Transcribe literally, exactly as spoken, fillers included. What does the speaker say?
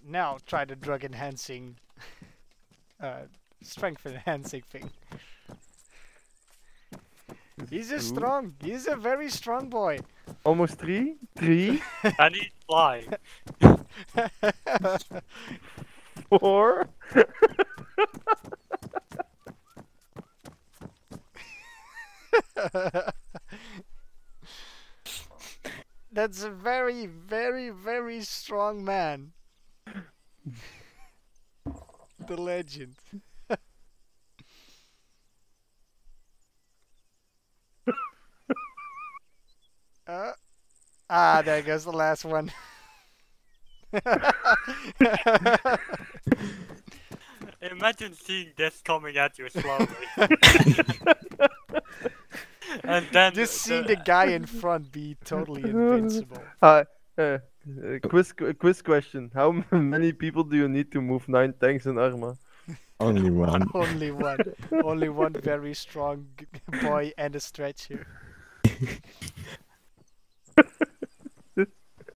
Now try the drug enhancing, uh, strength enhancing thing. He's a Two. strong. He's a very strong boy. Almost three. Three. And he's flying. Four. That's a very, very, very strong man. The legend. uh, ah, there goes the last one. Imagine seeing this coming at you slowly. And then Just seeing the guy in front be totally invincible. Uh, uh, uh, quiz, qu- quiz question. How many people do you need to move nine tanks in Arma? Only one. Only one. Only one very strong g- boy and a stretcher.